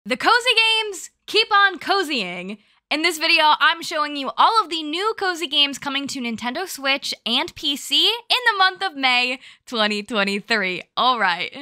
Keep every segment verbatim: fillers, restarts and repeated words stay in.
The cozy games keep on cozying. In this video, I'm showing you all of the new cozy games coming to Nintendo Switch and P C in the month of May twenty twenty-three. All right.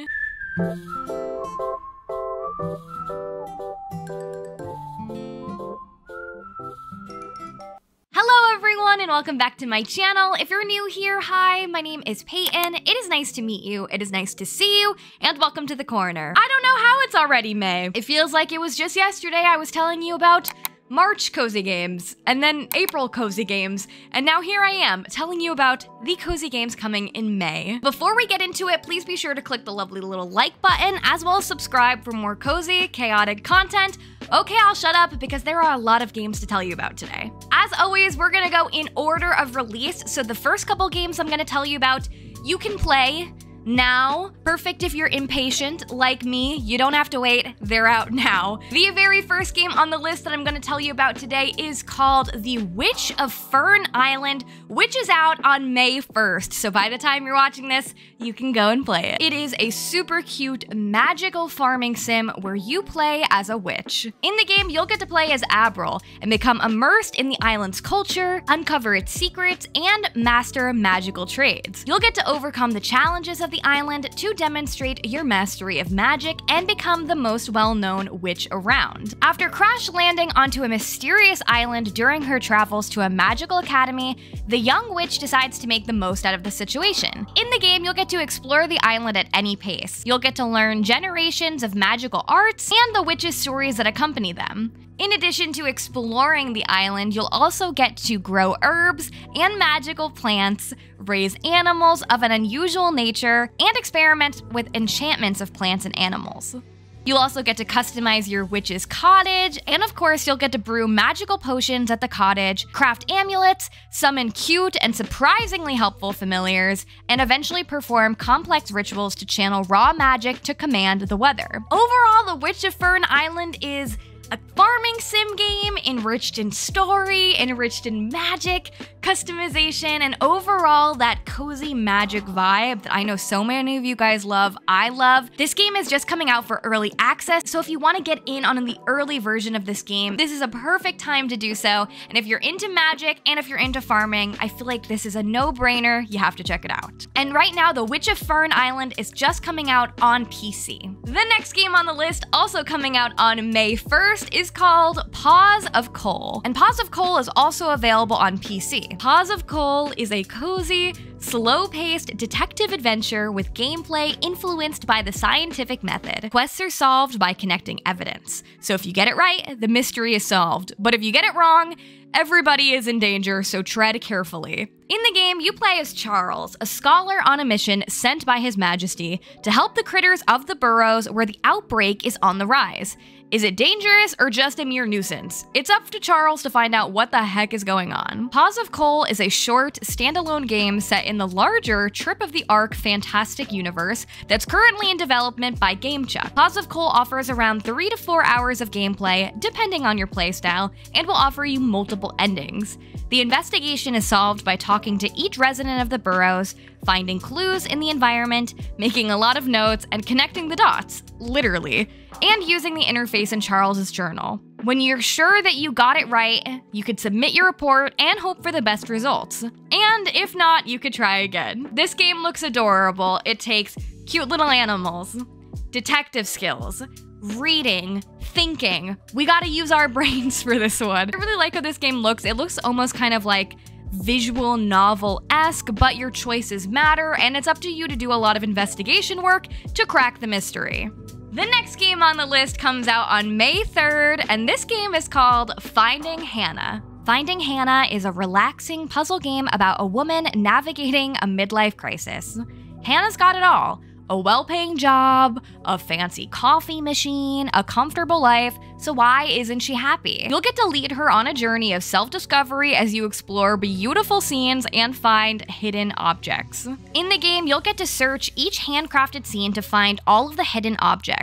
Hello everyone and welcome back to my channel. If you're new here, hi, my name is Payton. It is nice to meet you, it is nice to see you, and welcome to the corner. I don't know how it's already May. It feels like it was just yesterday I was telling you about March cozy games, and then April cozy games, and now here I am telling you about the cozy games coming in May. Before we get into it, please be sure to click the lovely little like button, as well as subscribe for more cozy, chaotic content. Okay, I'll shut up because there are a lot of games to tell you about today. As always, we're gonna go in order of release, so the first couple games I'm gonna tell you about, you can play now. Perfect if you're impatient, like me. You don't have to wait, they're out now. The very first game on the list that I'm gonna tell you about today is called The Witch of Fern Island, which is out on May first. So by the time you're watching this, you can go and play it. It is a super cute magical farming sim where you play as a witch. In the game, you'll get to play as Avril and become immersed in the island's culture, uncover its secrets, and master magical trades. You'll get to overcome the challenges of the island to demonstrate your mastery of magic and become the most well-known witch around. After crash landing onto a mysterious island during her travels to a magical academy, the young witch decides to make the most out of the situation. In the game, you'll get to explore the island at any pace. You'll get to learn generations of magical arts and the witch's stories that accompany them. In addition to exploring the island, you'll also get to grow herbs and magical plants, raise animals of an unusual nature, and experiment with enchantments of plants and animals. You'll also get to customize your witch's cottage, and of course you'll get to brew magical potions at the cottage, craft amulets, summon cute and surprisingly helpful familiars, and eventually perform complex rituals to channel raw magic to command the weather. Overall, The Witch of Fern Island is a farming sim game enriched in story, enriched in magic, customization, and overall that cozy magic vibe that I know so many of you guys love, I love. This game is just coming out for early access, so if you want to get in on the early version of this game, this is a perfect time to do so. And if you're into magic and if you're into farming, I feel like this is a no-brainer. You have to check it out. And right now, The Witch of Fern Island is just coming out on P C. The next game on the list, also coming out on May first, is called PAWS of Coal. And PAWS of Coal is also available on P C. PAWS of Coal is a cozy, slow-paced detective adventure with gameplay influenced by the scientific method. Quests are solved by connecting evidence. So if you get it right, the mystery is solved. But if you get it wrong, everybody is in danger, so tread carefully. In the game, you play as Charles, a scholar on a mission sent by His Majesty to help the critters of the burrows where the outbreak is on the rise. Is it dangerous or just a mere nuisance? It's up to Charles to find out what the heck is going on. PAWS of Coal is a short, standalone game set in the larger Trip of the Ark fantastic universe that's currently in development by GameChuck. PAWS of Coal offers around three to four hours of gameplay, depending on your playstyle, and will offer you multiple endings. The investigation is solved by talking to each resident of the burrows, finding clues in the environment, making a lot of notes, and connecting the dots, literally, and using the interface in Charles's journal. When you're sure that you got it right, you could submit your report and hope for the best results. And if not, you could try again. This game looks adorable. It takes cute little animals, detective skills, reading, thinking. We gotta use our brains for this one. I really like how this game looks. It looks almost kind of like visual novel-esque, but your choices matter, and it's up to you to do a lot of investigation work to crack the mystery. The next game on the list comes out on May third, and this game is called Finding Hannah. Finding Hannah is a relaxing puzzle game about a woman navigating a midlife crisis. Hannah's got it all. A well-paying job, a fancy coffee machine, a comfortable life, so why isn't she happy? You'll get to lead her on a journey of self-discovery as you explore beautiful scenes and find hidden objects. In the game, you'll get to search each handcrafted scene to find all of the hidden objects.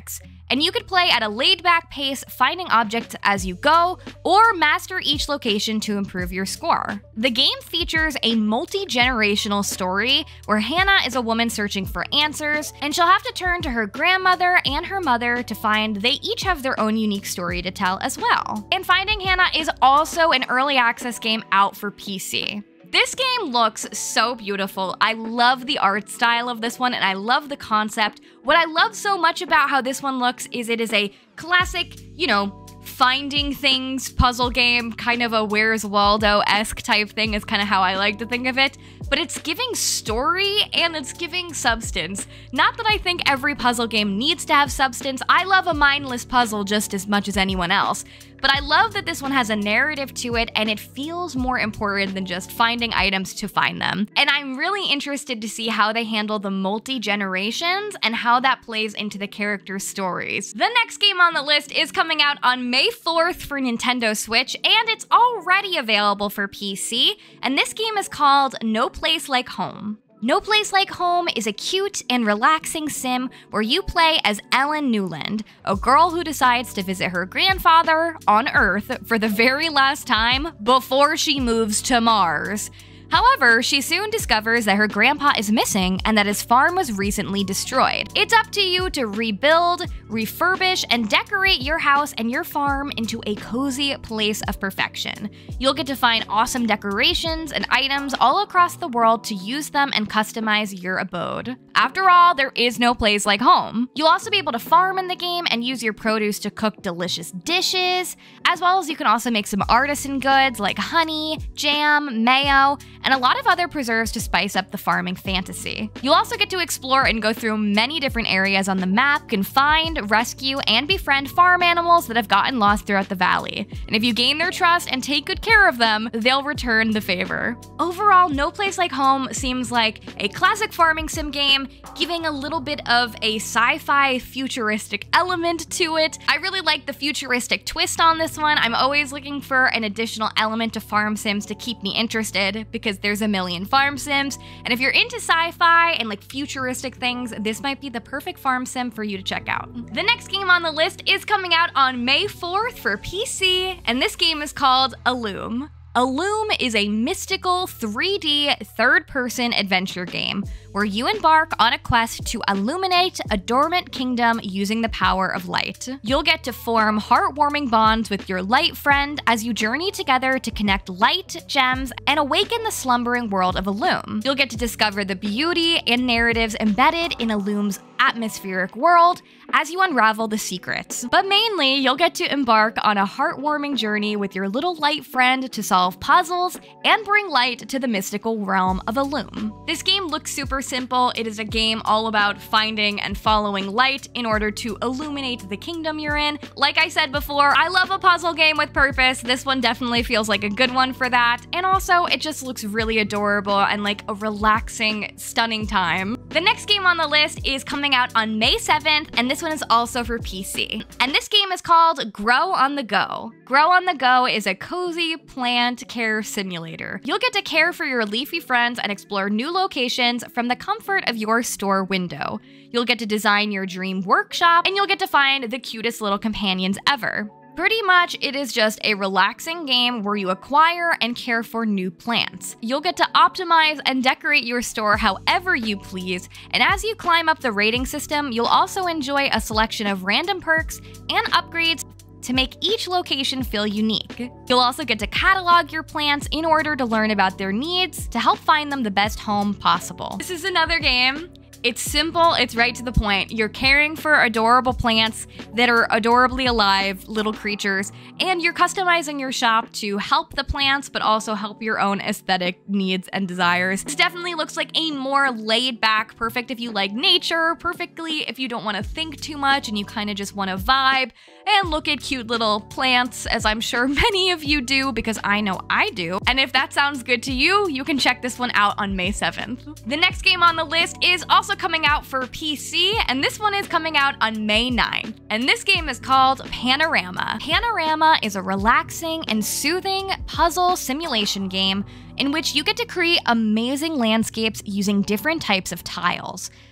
and you could play at a laid-back pace, finding objects as you go, or master each location to improve your score. The game features a multi-generational story where Hannah is a woman searching for answers, and she'll have to turn to her grandmother and her mother to find they each have their own unique story to tell as well. And Finding Hannah is also an early access game out for P C. This game looks so beautiful. I love the art style of this one, and I love the concept. What I love so much about how this one looks is it is a classic, you know, finding things puzzle game, kind of a Where's Waldo-esque type thing is kind of how I like to think of it, but it's giving story and it's giving substance. Not that I think every puzzle game needs to have substance. I love a mindless puzzle just as much as anyone else, but I love that this one has a narrative to it and it feels more important than just finding items to find them. And I'm really interested to see how they handle the multi-generations and how that plays into the characters' stories. The next game on the list is coming out on May fourth for Nintendo Switch, and it's already available for P C, and this game is called No Place Like Home. No Place Like Home is a cute and relaxing sim where you play as Ellen Newland, a girl who decides to visit her grandfather on Earth for the very last time before she moves to Mars. However, she soon discovers that her grandpa is missing and that his farm was recently destroyed. It's up to you to rebuild, refurbish, and decorate your house and your farm into a cozy place of perfection. You'll get to find awesome decorations and items all across the world to use them and customize your abode. After all, there is no place like home. You'll also be able to farm in the game and use your produce to cook delicious dishes, as well as you can also make some artisan goods like honey, jam, mayo, and a lot of other preserves to spice up the farming fantasy. You'll also get to explore and go through many different areas on the map. You can find, rescue, and befriend farm animals that have gotten lost throughout the valley. And if you gain their trust and take good care of them, they'll return the favor. Overall, No Place Like Home seems like a classic farming sim game, giving a little bit of a sci-fi futuristic element to it. I really like the futuristic twist on this one. I'm always looking for an additional element to farm sims to keep me interested, because there's a million farm sims, and if you're into sci-fi and like futuristic things, this might be the perfect farm sim for you to check out. The next game on the list is coming out on May fourth for P C, and this game is called ILLUM. ILLUM is a mystical three D third-person adventure game where you embark on a quest to illuminate a dormant kingdom using the power of light. You'll get to form heartwarming bonds with your light friend as you journey together to connect light, gems, and awaken the slumbering world of ILLUM. You'll get to discover the beauty and narratives embedded in ILLUM's atmospheric world as you unravel the secrets. But mainly, you'll get to embark on a heartwarming journey with your little light friend to solve puzzles and bring light to the mystical realm of ILLUM. This game looks super simple. It is a game all about finding and following light in order to illuminate the kingdom you're in. Like I said before, I love a puzzle game with purpose. This one definitely feels like a good one for that. And also, it just looks really adorable and like a relaxing, stunning time. The next game on the list is coming out on May seventh, and this one is also for P C. And this game is called Grow on the Go. Grow on the Go is a cozy plant care simulator. You'll get to care for your leafy friends and explore new locations from the comfort of your store window. You'll get to design your dream workshop, and you'll get to find the cutest little companions ever. Pretty much, it is just a relaxing game where you acquire and care for new plants. You'll get to optimize and decorate your store however you please, and as you climb up the rating system, you'll also enjoy a selection of random perks and upgrades to make each location feel unique. You'll also get to catalog your plants in order to learn about their needs to help find them the best home possible. This is another game. It's simple, it's right to the point. You're caring for adorable plants that are adorably alive, little creatures, and you're customizing your shop to help the plants, but also help your own aesthetic needs and desires. This definitely looks like a more laid back, perfect if you like nature, perfectly if you don't want to think too much and you kind of just want to vibe and look at cute little plants, as I'm sure many of you do, because I know I do. And if that sounds good to you, you can check this one out on May seventh. The next game on the list is also coming out for P C, and this one is coming out on May ninth. And this game is called Panorama. Panorama is a relaxing and soothing puzzle simulation game in which you get to create amazing landscapes using different types of tiles.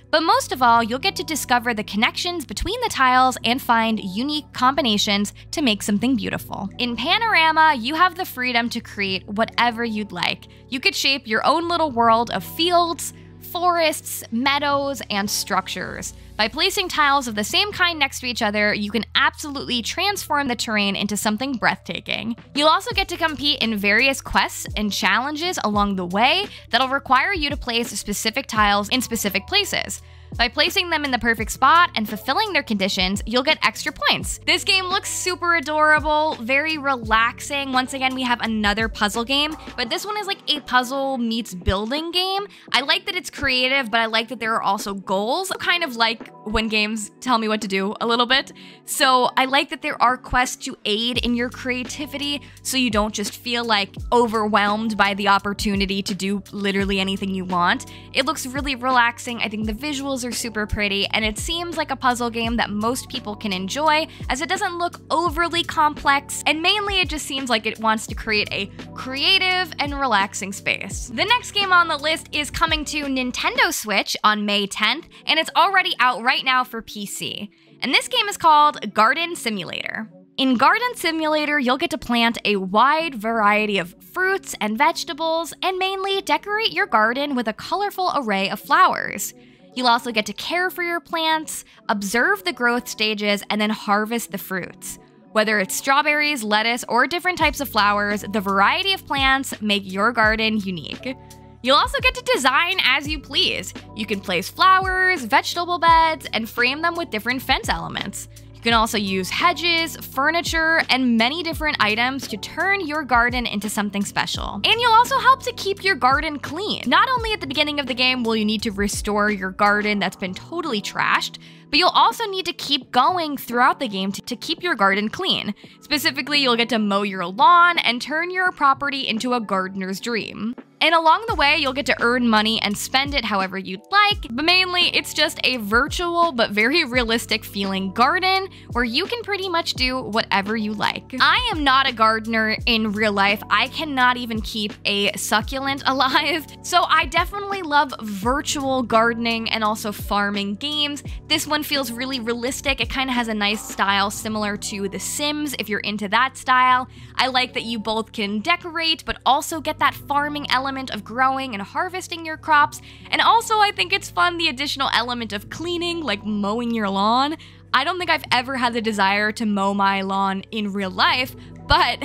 But most of all, you'll get to discover the connections between the tiles and find unique combinations to make something beautiful. In Panorama, you have the freedom to create whatever you'd like. You could shape your own little world of fields, forests, meadows, and structures. By placing tiles of the same kind next to each other, you can absolutely transform the terrain into something breathtaking. You'll also get to compete in various quests and challenges along the way that'll require you to place specific tiles in specific places. By placing them in the perfect spot and fulfilling their conditions, you'll get extra points. This game looks super adorable, very relaxing. Once again, we have another puzzle game, but this one is like a puzzle meets building game. I like that it's creative, but I like that there are also goals, kind of like when games tell me what to do a little bit. So I like that there are quests to aid in your creativity, so you don't just feel like overwhelmed by the opportunity to do literally anything you want. It looks really relaxing. I think the visuals are super pretty, and it seems like a puzzle game that most people can enjoy, as it doesn't look overly complex, and mainly it just seems like it wants to create a creative and relaxing space. The next game on the list is coming to Nintendo Switch on May tenth, and it's already out right now for P C. And this game is called Garden Simulator. In Garden Simulator, you'll get to plant a wide variety of fruits and vegetables, and mainly decorate your garden with a colorful array of flowers. You'll also get to care for your plants, observe the growth stages, and then harvest the fruits. Whether it's strawberries, lettuce, or different types of flowers, the variety of plants make your garden unique. You'll also get to design as you please. You can place flowers, vegetable beds, and frame them with different fence elements. You can also use hedges, furniture, and many different items to turn your garden into something special. And you'll also help to keep your garden clean. Not only at the beginning of the game will you need to restore your garden that's been totally trashed, but you'll also need to keep going throughout the game to, to keep your garden clean. Specifically, you'll get to mow your lawn and turn your property into a gardener's dream. And along the way, you'll get to earn money and spend it however you'd like, but mainly it's just a virtual but very realistic feeling garden where you can pretty much do whatever you like. I am not a gardener in real life. I cannot even keep a succulent alive, so I definitely love virtual gardening and also farming games. This one feels really realistic. It kind of has a nice style similar to The Sims if you're into that style. I like that you both can decorate but also get that farming element of growing and harvesting your crops, and also I think it's fun the additional element of cleaning, like mowing your lawn. I don't think I've ever had the desire to mow my lawn in real life, but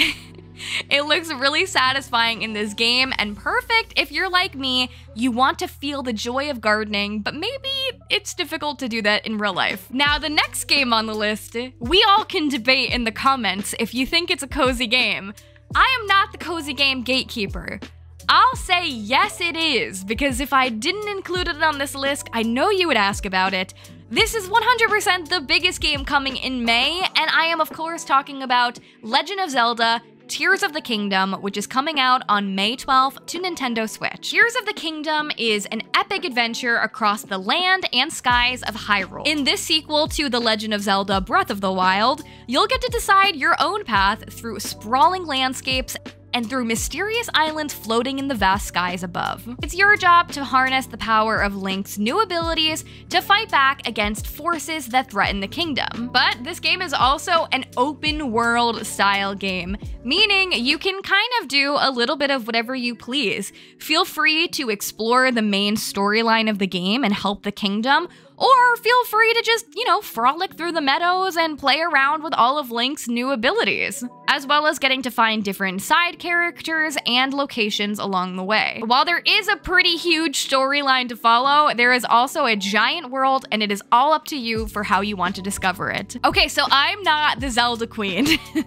it looks really satisfying in this game and perfect if you're like me, you want to feel the joy of gardening, but maybe it's difficult to do that in real life. Now, the next game on the list, we all can debate in the comments if you think it's a cozy game. I am not the cozy game gatekeeper. I'll say yes it is, because if I didn't include it on this list, I know you would ask about it. This is one hundred percent the biggest game coming in May, and I am of course talking about Legend of Zelda Tears of the Kingdom, which is coming out on May twelfth to Nintendo Switch. Tears of the Kingdom is an epic adventure across the land and skies of Hyrule. In this sequel to The Legend of Zelda Breath of the Wild, you'll get to decide your own path through sprawling landscapes and through mysterious islands floating in the vast skies above. It's your job to harness the power of Link's new abilities to fight back against forces that threaten the kingdom. But this game is also an open world style game, meaning you can kind of do a little bit of whatever you please. Feel free to explore the main storyline of the game and help the kingdom, or feel free to just, you know, frolic through the meadows and play around with all of Link's new abilities, as well as getting to find different side characters and locations along the way. While there is a pretty huge storyline to follow, there is also a giant world, and it is all up to you for how you want to discover it. Okay, so I'm not the Zelda queen.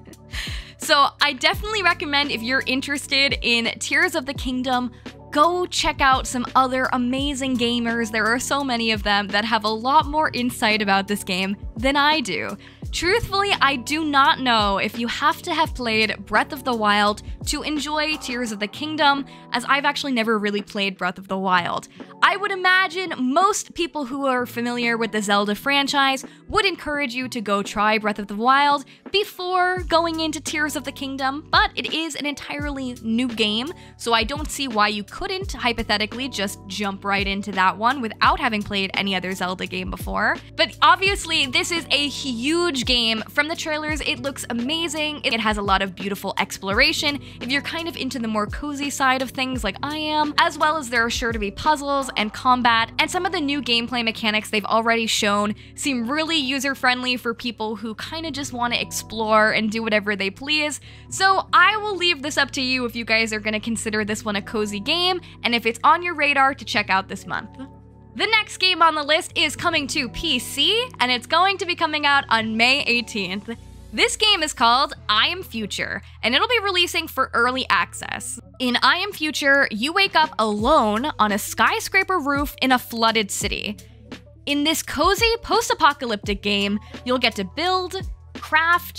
So I definitely recommend, if you're interested in Tears of the Kingdom, go check out some other amazing gamers. There are so many of them that have a lot more insight about this game than I do. Truthfully, I do not know if you have to have played Breath of the Wild to enjoy Tears of the Kingdom, as I've actually never really played Breath of the Wild. I would imagine most people who are familiar with the Zelda franchise would encourage you to go try Breath of the Wild before going into Tears of the Kingdom, but it is an entirely new game, so I don't see why you couldn't, hypothetically, just jump right into that one without having played any other Zelda game before. But obviously, this is a huge game. From the trailers, it looks amazing. It has a lot of beautiful exploration if you're kind of into the more cozy side of things like I am, as well as there are sure to be puzzles and combat, and some of the new gameplay mechanics they've already shown seem really user-friendly for people who kind of just want to explore and do whatever they please. So I will leave this up to you if you guys are going to consider this one a cozy game, and if it's on your radar to check out this month. The next game on the list is coming to P C, and it's going to be coming out on May eighteenth. This game is called I Am Future, and it'll be releasing for early access. In I Am Future, you wake up alone on a skyscraper roof in a flooded city. In this cozy post-apocalyptic game, you'll get to build, craft,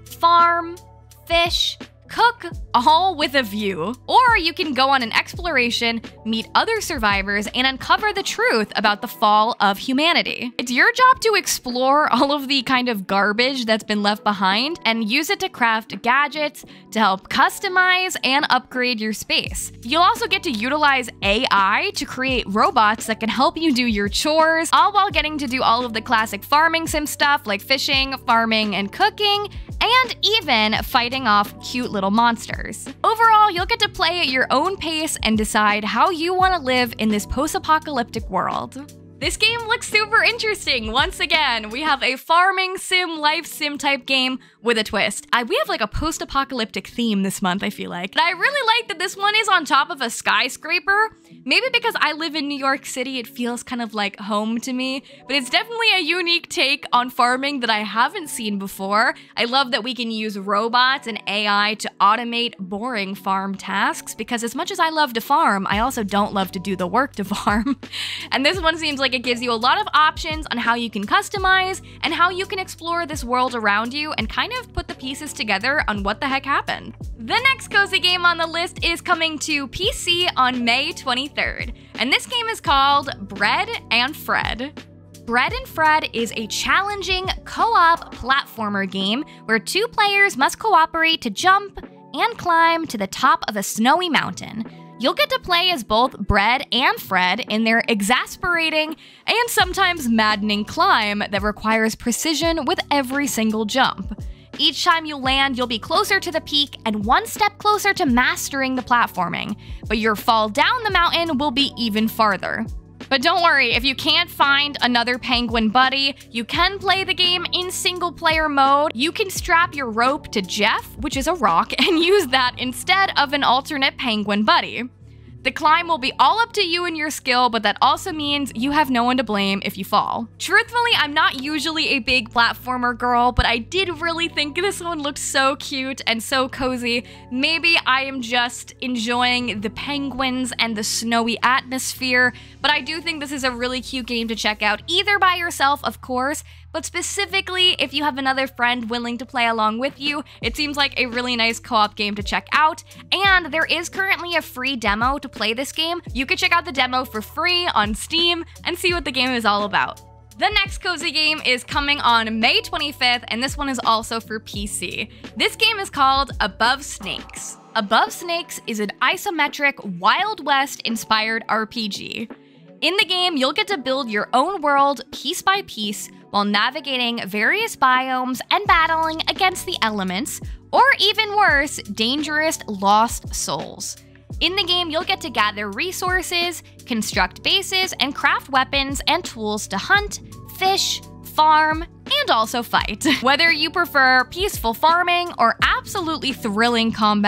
farm, fish, cook, all with a view. Or you can go on an exploration, meet other survivors, and uncover the truth about the fall of humanity. It's your job to explore all of the kind of garbage that's been left behind and use it to craft gadgets to help customize and upgrade your space. You'll also get to utilize A I to create robots that can help you do your chores, all while getting to do all of the classic farming sim stuff like fishing, farming, and cooking, and even fighting off cute little monsters. Overall, you'll get to play at your own pace and decide how you want to live in this post-apocalyptic world. This game looks super interesting. Once again, we have a farming sim, life sim type game with a twist. I, we have like a post-apocalyptic theme this month, I feel like. But I really like that this one is on top of a skyscraper. Maybe because I live in New York City, it feels kind of like home to me, but it's definitely a unique take on farming that I haven't seen before. I love that we can use robots and A I to automate boring farm tasks, because as much as I love to farm, I also don't love to do the work to farm. And this one seems like it gives you a lot of options on how you can customize and how you can explore this world around you and kind of put the pieces together on what the heck happened. The next cozy game on the list is coming to P C on May twenty-third, and this game is called Bread and Fred. Bread and Fred is a challenging co-op platformer game where two players must cooperate to jump and climb to the top of a snowy mountain. You'll get to play as both Bread and Fred in their exasperating and sometimes maddening climb that requires precision with every single jump. Each time you land, you'll be closer to the peak and one step closer to mastering the platforming, but your fall down the mountain will be even farther. But don't worry, if you can't find another penguin buddy, you can play the game in single-player mode. You can strap your rope to Jeff, which is a rock, and use that instead of an alternate penguin buddy. The climb will be all up to you and your skill, but that also means you have no one to blame if you fall. Truthfully, I'm not usually a big platformer girl, but I did really think this one looked so cute and so cozy. Maybe I am just enjoying the penguins and the snowy atmosphere, but I do think this is a really cute game to check out, either by yourself, of course, but specifically if you have another friend willing to play along with you. It seems like a really nice co-op game to check out, and there is currently a free demo to play this game. You can check out the demo for free on Steam and see what the game is all about. The next cozy game is coming on May twenty-fifth, and this one is also for P C. This game is called Above Snakes. Above Snakes is an isometric Wild West-inspired R P G. In the game, you'll get to build your own world piece by piece while navigating various biomes and battling against the elements, or even worse, dangerous lost souls. In the game, you'll get to gather resources, construct bases, and craft weapons and tools to hunt, fish, farm, and also fight. Whether you prefer peaceful farming or absolutely thrilling combat,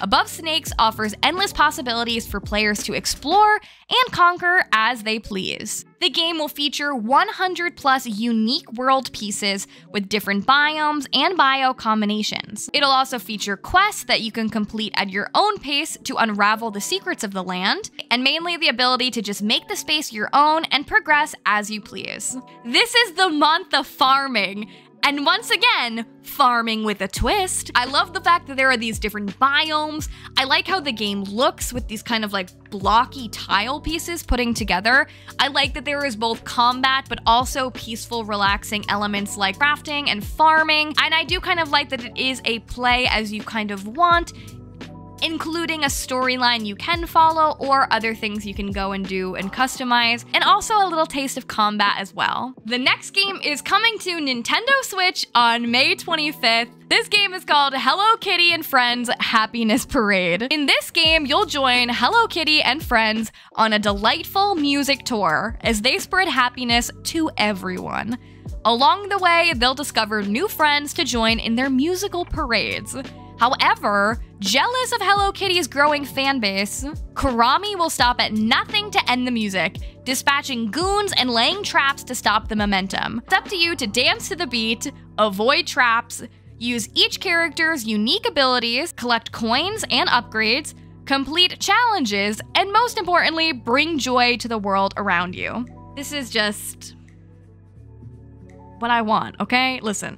Above Snakes offers endless possibilities for players to explore and conquer as they please. The game will feature one hundred plus unique world pieces with different biomes and bio combinations. It'll also feature quests that you can complete at your own pace to unravel the secrets of the land, and mainly the ability to just make the space your own and progress as you please. This is the month of farming. And once again, farming with a twist. I love the fact that there are these different biomes. I like how the game looks with these kind of like blocky tile pieces putting together. I like that there is both combat, but also peaceful, relaxing elements like crafting and farming. And I do kind of like that it is a play as you kind of want, including a storyline you can follow or other things you can go and do and customize, and also a little taste of combat as well. The next game is coming to Nintendo Switch on May twenty-fifth. This game is called Hello Kitty and Friends Happiness Parade. In this game, you'll join Hello Kitty and friends on a delightful music tour as they spread happiness to everyone. Along the way, they'll discover new friends to join in their musical parades. However, jealous of Hello Kitty's growing fan base, Kurami will stop at nothing to end the music, dispatching goons and laying traps to stop the momentum. It's up to you to dance to the beat, avoid traps, use each character's unique abilities, collect coins and upgrades, complete challenges, and most importantly, bring joy to the world around you. This is just what I want, okay? Listen.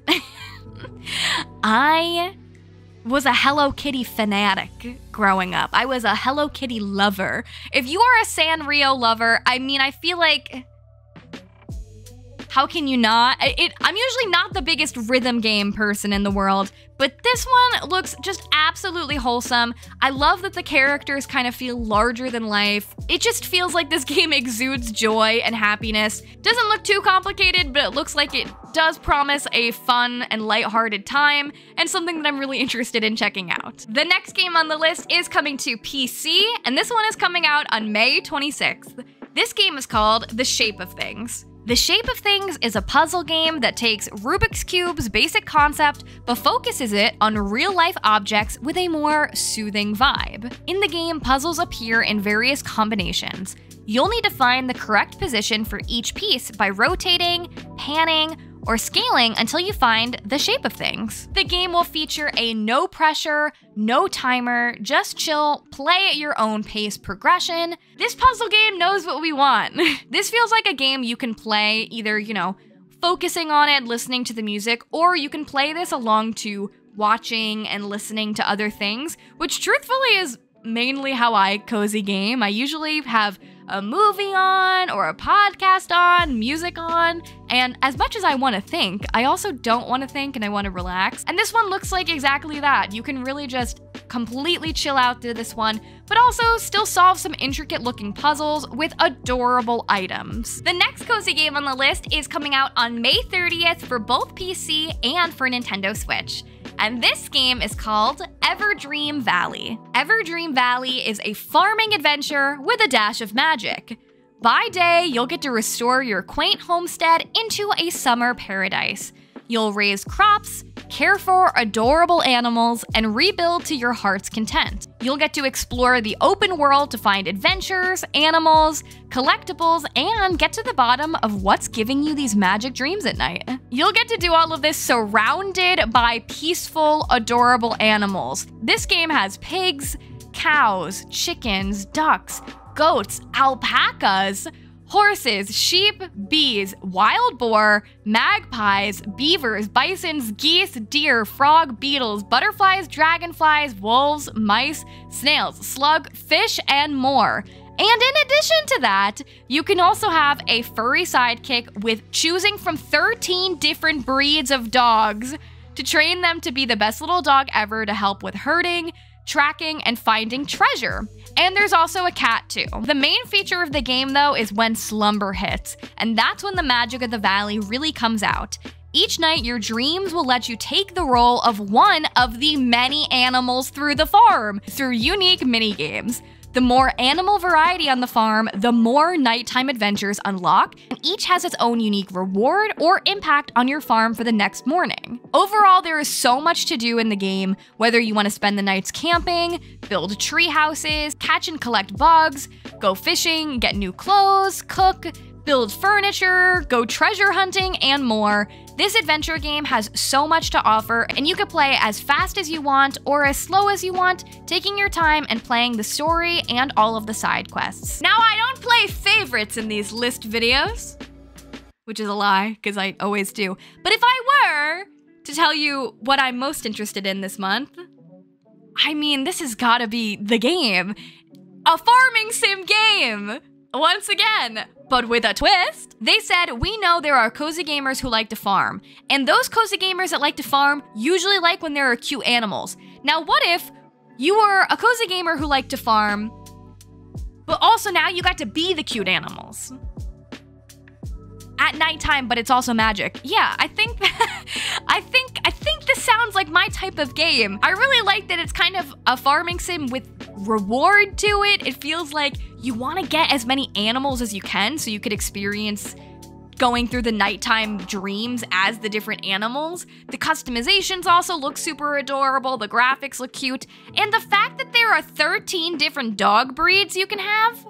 I was a Hello Kitty fanatic growing up. I was a Hello Kitty lover. If you are a Sanrio lover, I mean, I feel like, how can you not? It, I'm usually not the biggest rhythm game person in the world, but this one looks just absolutely wholesome. I love that the characters kind of feel larger than life. It just feels like this game exudes joy and happiness. Doesn't look too complicated, but it looks like it does promise a fun and lighthearted time, and something that I'm really interested in checking out. The next game on the list is coming to P C, and this one is coming out on May twenty-sixth. This game is called The Shape of Things. The Shape of Things is a puzzle game that takes Rubik's Cube's basic concept but focuses it on real-life objects with a more soothing vibe. In the game, puzzles appear in various combinations. You'll need to find the correct position for each piece by rotating, panning, or scaling until you find the shape of things. The game will feature a no pressure, no timer, just chill, play at your own pace progression. This puzzle game knows what we want. This feels like a game you can play either, you know, focusing on it, listening to the music, or you can play this along to watching and listening to other things, which truthfully is mainly how I cozy game. I usually have a movie on or a podcast on, music on, and as much as I want to think, I also don't want to think and I want to relax. And this one looks like exactly that. You can really just completely chill out to this one, but also still solve some intricate looking puzzles with adorable items. The next cozy game on the list is coming out on May thirtieth for both P C and for Nintendo Switch. And this game is called EVERDREAM Valley. EVERDREAM Valley is a farming adventure with a dash of magic. By day, you'll get to restore your quaint homestead into a summer paradise. You'll raise crops, care for adorable animals, and rebuild to your heart's content. You'll get to explore the open world to find adventures, animals, collectibles, and get to the bottom of what's giving you these magic dreams at night. You'll get to do all of this surrounded by peaceful, adorable animals. This game has pigs, cows, chickens, ducks, goats, alpacas, horses, sheep, bees, wild boar, magpies, beavers, bisons, geese, deer, frog, beetles, butterflies, dragonflies, wolves, mice, snails, slug, fish, and more. And in addition to that, you can also have a furry sidekick with choosing from thirteen different breeds of dogs to train them to be the best little dog ever to help with herding, tracking, and finding treasure. And there's also a cat too. The main feature of the game though is when slumber hits, and that's when the magic of the valley really comes out. Each night, your dreams will let you take the role of one of the many animals through the farm, through unique mini games. The more animal variety on the farm, the more nighttime adventures unlock, and each has its own unique reward or impact on your farm for the next morning. Overall, there is so much to do in the game, whether you want to spend the nights camping, build tree houses, catch and collect bugs, go fishing, get new clothes, cook, build furniture, go treasure hunting, and more. This adventure game has so much to offer, and you can play as fast as you want or as slow as you want, taking your time and playing the story and all of the side quests. Now, I don't play favorites in these list videos, which is a lie, because I always do. But if I were to tell you what I'm most interested in this month, I mean, this has gotta be the game. A farming sim game! Once again, but with a twist. They said, we know there are cozy gamers who like to farm, and those cozy gamers that like to farm usually like when there are cute animals. Now, what if you were a cozy gamer who liked to farm, but also now you got to be the cute animals? At nighttime, but it's also magic. Yeah, I think I think I think this sounds like my type of game. I really like that it's kind of a farming sim with reward to it. It feels like you want to get as many animals as you can so you could experience going through the nighttime dreams as the different animals. The customizations also look super adorable, the graphics look cute, and the fact that there are thirteen different dog breeds you can have,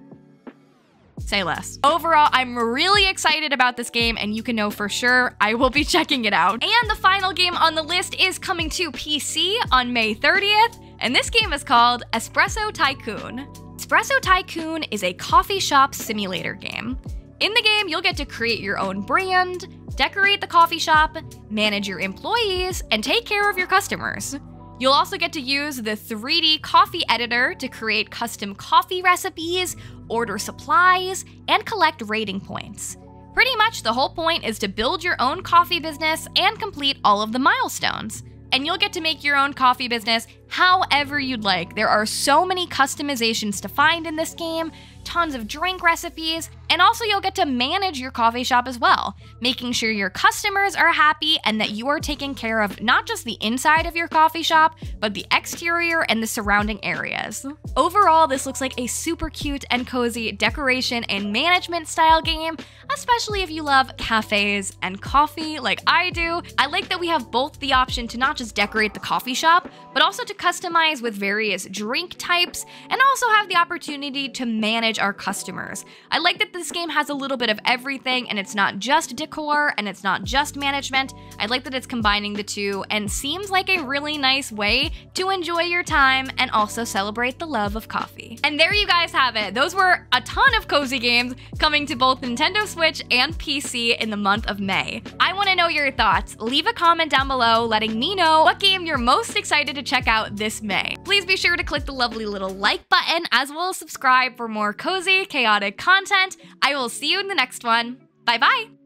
say less. Overall, I'm really excited about this game, and you can know for sure I will be checking it out. And the final game on the list is coming to P C on May thirtieth, and this game is called ESPRESSO TYCOON. ESPRESSO TYCOON is a coffee shop simulator game. In the game, you'll get to create your own brand, decorate the coffee shop, manage your employees, and take care of your customers. You'll also get to use the three D coffee editor to create custom coffee recipes, order supplies, and collect rating points. Pretty much the whole point is to build your own coffee business and complete all of the milestones. And you'll get to make your own coffee business however you'd like. There are so many customizations to find in this game, tons of drink recipes, and also you'll get to manage your coffee shop as well, making sure your customers are happy and that you are taking care of not just the inside of your coffee shop, but the exterior and the surrounding areas. Overall, this looks like a super cute and cozy decoration and management style game, especially if you love cafes and coffee like I do. I like that we have both the option to not just decorate the coffee shop, but also to customize with various drink types, and also have the opportunity to manage our customers. I like that this game has a little bit of everything, and it's not just decor, and it's not just management. I like that it's combining the two, and seems like a really nice way to enjoy your time and also celebrate the love of coffee. And there you guys have it. Those were a ton of cozy games coming to both Nintendo Switch and P C in the month of May. I want to know your thoughts. Leave a comment down below letting me know what game you're most excited to check out this May. Please be sure to click the lovely little like button, as well as subscribe for more cozy, chaotic content. I will see you in the next one. Bye bye!